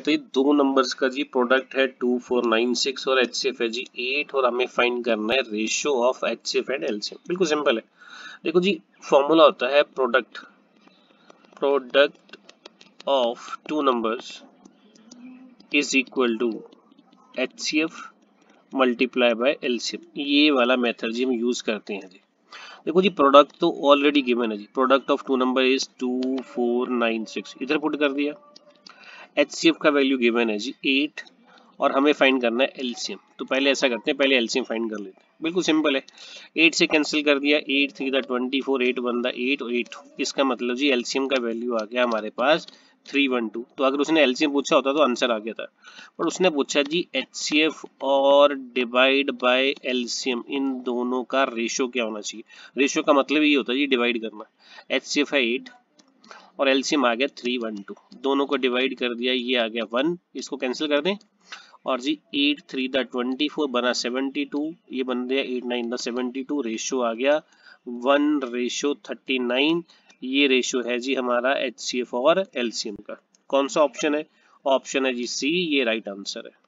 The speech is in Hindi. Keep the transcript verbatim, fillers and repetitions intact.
तो ये दो नंबर्स का जी प्रोडक्ट है टू फोर नाइन सिक्स और एचसीएफ है जी एट और हमें फाइंड करना है ratio of HCF and LCM. बिल्कुल सिंपल है। देखो जी फॉर्मूला होता है product product of two numbers is equal to HCF multiply by LCM. ये वाला मेथड जी हम यूज करते हैं जी। देखो जी प्रोडक्ट तो ऑलरेडी गिवन है जी, product of two number is two four nine six, इधर पुट कर दिया। एचसीएफ का वैल्यू गिवन है जी एट और हमें फाइंड करना है एलसीएम। तो पहले ऐसा करते हैं, पहले एलसीएम फाइंड कर लेते हैं। बिल्कुल सिंपल है, एट से कैंसिल कर दिया, एट थ्री दा ट्वेंटी फोर, एट वन दा एट और एट, इसका मतलब जी एलसीएम का वैल्यू आ गया हमारे पास थ्री वन टू। तो अगर उसने एलसीएम पूछा होता तो आंसर आ गया था, पर उसने पूछा जी एचसीएफ और डिवाइड बाय एलसीएम, इन दोनों का रेशियो क्या होना चाहिए। रेशियो का मतलब ये होता है जी डिवाइड करना। एचसीएफ है एट और एलसीएम आ गया थ्री वन टू, दोनों को डिवाइड कर दिया, ये आ गया वन, इसको कैंसिल कर दें और जी एट थ्री दा ट्वेंटी फोर बना सेवेंटी टू, ये बन गया एट नाइन दा सेवेंटी टू, रेशियो आ गया वन रेशियो थर्टी नाइन। ये रेशियो है जी हमारा एचसीएफ और एलसीएम का। कौन सा ऑप्शन है? ऑप्शन है जी सी, ये राइट आंसर है।